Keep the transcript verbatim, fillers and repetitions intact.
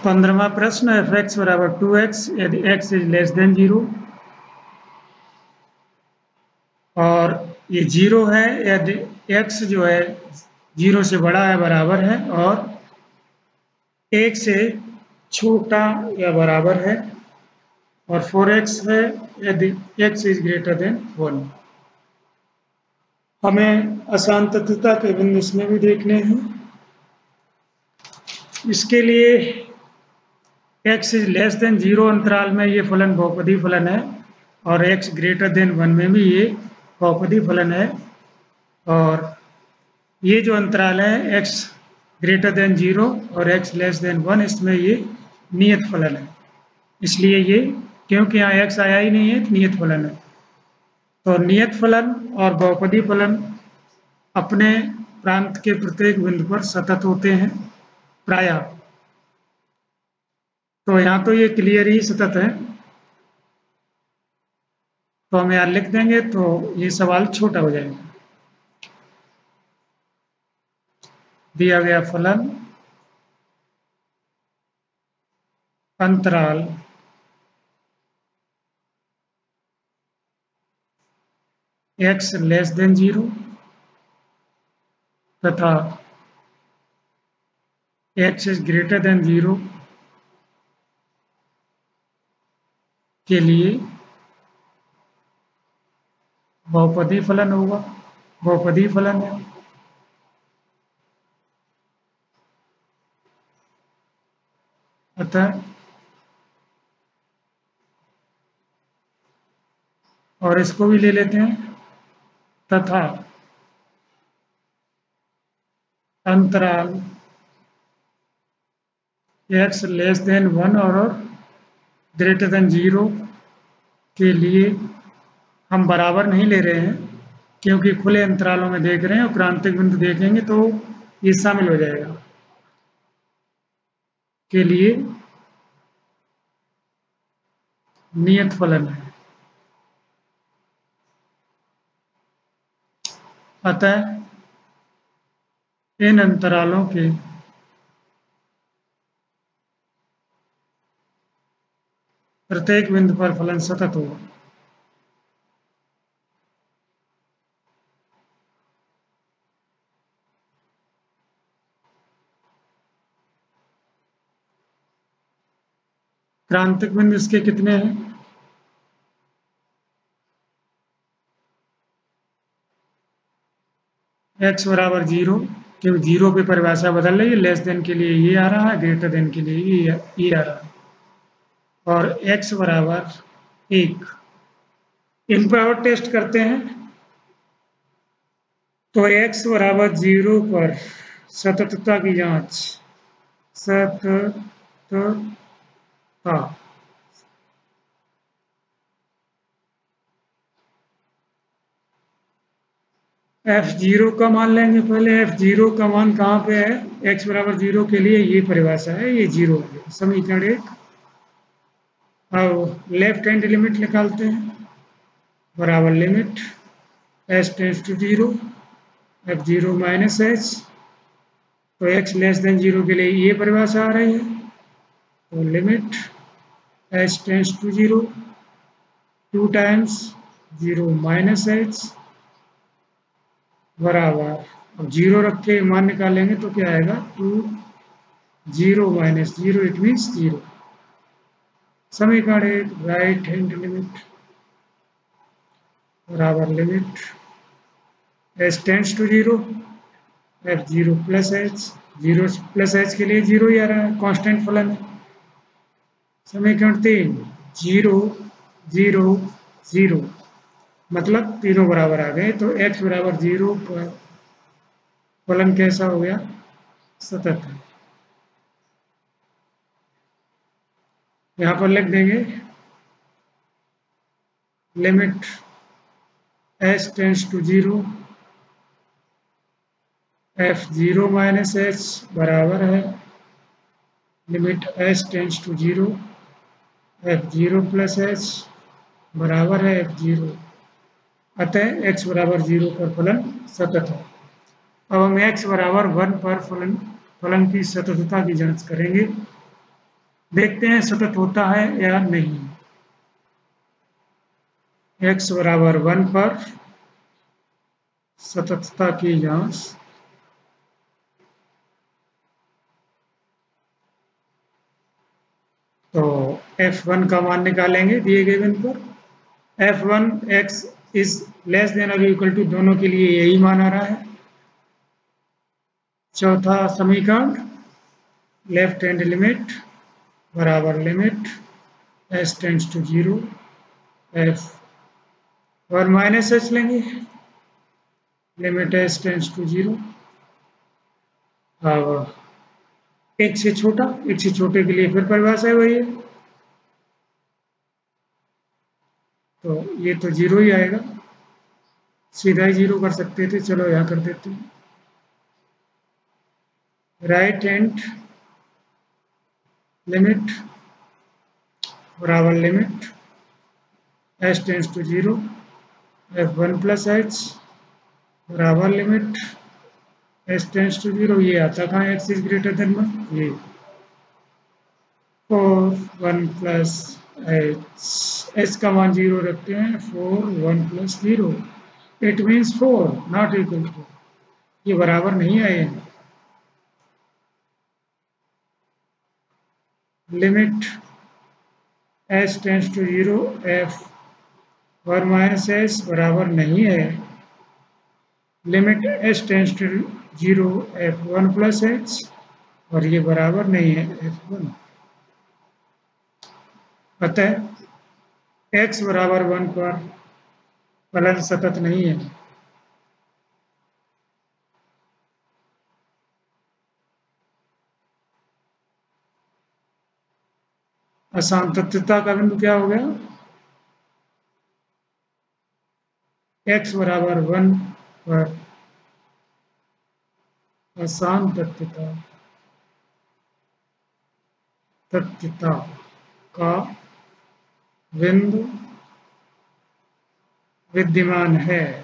पंद्रहवां प्रश्न, F X बराबर two X यदि X is less than zero और ये जीरो है यदि एक्स जो है जीरो से बड़ा है बराबर है और एक से छोटा या बराबर है और फोर एक्स है यदि X is greater than one. हमें असांतत्यता के बिंदु इसमें भी देखने हैं। इसके लिए x is less than zero अंतराल में ये फलन बहुपदी फलन है और x ग्रेटर देन वन में भी ये बहुपदी फलन है और ये जो अंतराल है x ग्रेटर देन जीरो और x लेस देन वन इसमें ये नियत फलन है। इसलिए ये क्योंकि यहाँ x आया ही नहीं है नियत फलन है। तो नियत फलन और बहुपदी फलन अपने प्रांत के प्रत्येक बिंदु पर सतत होते हैं प्रायः। तो यहाँ तो ये क्लियर ही सतत है तो हम यहाँ लिख देंगे तो ये सवाल छोटा हो जाएगा। दिया गया फलन अंतराल x लेस देन जीरो तथा x is greater than zero के लिए बहुपदी फलन होगा, बहुपदी फलन है। अतः और इसको भी ले लेते हैं तथा अंतराल x लेस देन वन और ग्रेटर देन जीरो के लिए हम बराबर नहीं ले रहे हैं क्योंकि खुले अंतरालों में देख रहे हैं और क्रांतिक बिंदु देखेंगे तो ये शामिल हो जाएगा। के लिए नियत फलन है। अतः इन अंतरालों के प्रत्येक बिंदु पर फलन सतत होगा। क्रांतिक बिंदु इसके कितने हैं? x बराबर जीरो क्योंकि जीरो पे परिभाषा बदल रही है। लेस देन के लिए ये आ रहा है, ग्रेटर देन के लिए ये ये आ रहा है और x बराबर एक। इन पर और टेस्ट करते हैं तो x बराबर जीरो पर सततता की जांच सततता हाँ एफ जीरो का मान लेंगे पहले। एफ जीरो का मान कहाँ पे है? x बराबर जीरो के लिए ये परिभाषा है, ये जीरो है समीकरण एक। अब लेफ्ट हैंड लिमिट निकालते हैं बराबर limit H tends to zero F zero minus H. तो x लेस देन जीरो के लिए ये परिभाषा आ रही है तो limit H tends to zero two times zero minus H बराबर, अब जीरो रख के मान निकालेंगे तो क्या आएगा? Two zero minus zero it means zero. समीकरण एक राइट हैंड लिमिट बराबर limit H tends to zero F zero plus H. Zero plus H के लिए जीरो ही आ रहा है, कांस्टेंट फलन है। समीकरण तीन जीरो जीरो जीरो मतलब तीनों बराबर आ गए तो x बराबर जीरो पर फलन कैसा हो गया? सतत है। यहां पर लिख देंगे limit h tends to zero F zero minus H बराबर है limit h tends to zero F zero plus H बराबर है एफ जीरो। अतः x बराबर जीरो पर फलन सतत है। अब हम x बराबर वन पर फलन फलन की सततता की जांच करेंगे। देखते हैं सतत होता है या नहीं। x बराबर वन पर सततता की जांच। तो एफ वन का मान निकालेंगे दिए गए बिंदु पर। F one X is less than और इक्वल टू, दोनों के लिए यही मान आ रहा है। चौथा समीकरण, लेफ्ट हैंड लिमिट बराबर limit S tends to zero F one minus H लेंगे, limit S tends to zero. अब एक से छोटा, एक से छोटे के लिए फिर परिभाषा है वही है, तो ये तो जीरो ही आएगा, सीधा ही जीरो कर सकते थे, चलो यहाँ कर देते हैं। राइट हैंड लिमिट बराबर limit S tends to zero F one plus H बराबर limit S tends to zero. ये आता कहाँ, X is greater than one, ये four one plus H, H का मान जीरो रखते हैं, four one plus zero, it means four not equal to, ये बराबर नहीं आए हैं। Limit H tends to zero F one minus H बराबर नहीं है limit H tends to zero F one plus H, और ये बराबर नहीं है एफ वन। अतः x बराबर वन पर फलन सतत नहीं है। असांतत्यता का बिंदु क्या हो गया, x बराबर वन पर असांतत्यता तत्यता का बिंदु विद्यमान है।